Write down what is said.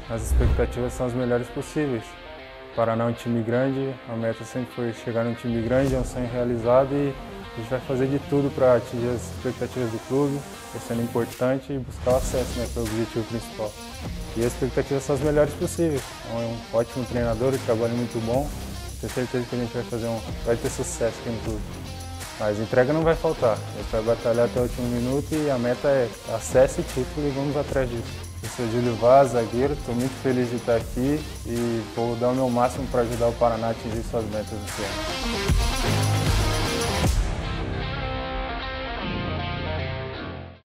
As expectativas são as melhores possíveis. O Paraná é um time grande, a meta sempre foi chegar num time grande, é um sonho realizado e a gente vai fazer de tudo para atingir as expectativas do clube, sendo importante e buscar o acesso, né, que é o objetivo principal. E as expectativas são as melhores possíveis. É um ótimo treinador, um trabalho muito bom. Tenho certeza que a gente vai ter sucesso aqui no clube. Mas entrega não vai faltar. A gente vai batalhar até o último minuto e a meta é acesso e título e vamos atrás disso. Eu sou Júlio Vaz, zagueiro, estou muito feliz de estar aqui e vou dar o meu máximo para ajudar o Paraná a atingir suas metas esse ano.